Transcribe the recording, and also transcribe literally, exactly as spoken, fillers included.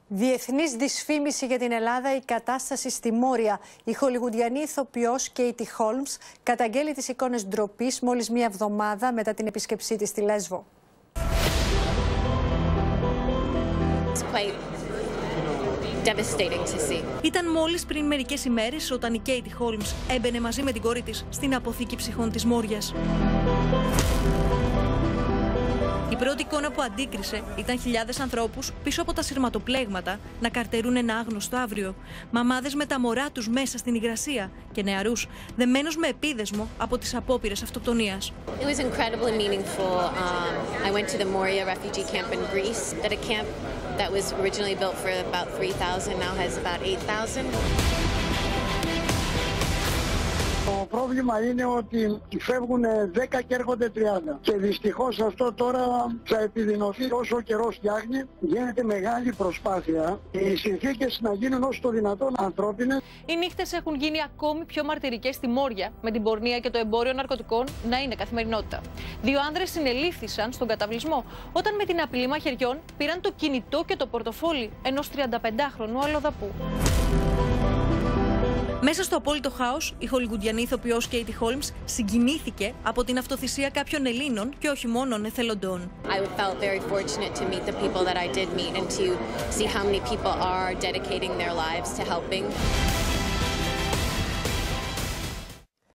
Διεθνής δυσφήμιση για την Ελλάδα, η κατάσταση στη Μόρια. Η χολιγουντιανή ηθοποιός Κέιτι Χόλμς καταγγέλει τις εικόνες ντροπής μόλις μία εβδομάδα μετά την επίσκεψή της στη Λέσβο. Ήταν μόλις πριν μερικές ημέρες όταν η Κέιτι Χόλμς έμπαινε μαζί με την κόρη της στην αποθήκη ψυχών της Μόριας. Η πρώτη εικόνα που αντίκρισε ήταν χιλιάδες ανθρώπους πίσω από τα σειρματοπλέγματα να καρτερούν ένα άγνωστο αύριο. Μαμάδες με τα μωρά τους μέσα στην υγρασία και νεαρούς δεμένους με επίδεσμο από τις απόπειρες αυτοκτονίας. It was incredibly meaningful. Um, I went to the Moria refugee camp in Greece. That a camp that was originally built for about three thousand now has about eight thousand. Το πρόβλημα είναι ότι φεύγουν δέκα και έρχονται τριάντα. Και δυστυχώς αυτό τώρα θα επιδεινωθεί όσο ο καιρός φτιάχνει. Γίνεται μεγάλη προσπάθεια οι συνθήκες να γίνουν όσο το δυνατόν ανθρώπινες. Οι νύχτες έχουν γίνει ακόμη πιο μαρτυρικές στη Μόρια, με την πορνεία και το εμπόριο ναρκωτικών να είναι καθημερινότητα. Δύο άνδρες συνελήφθησαν στον καταβλισμό όταν με την απειλή μαχαιριών πήραν το κινητό και το πορτοφόλι ενός τριανταπεντάχρονου αλλοδαπού. Μέσα στο απόλυτο χάος, η χολιγουντιανή ηθοποιός Κέιτι Χόλμς συγκινήθηκε από την αυτοθυσία κάποιων Ελλήνων και όχι μόνον εθελοντών. I felt very fortunate to meet the people that I did meet and to see how many people are dedicating their lives to helping.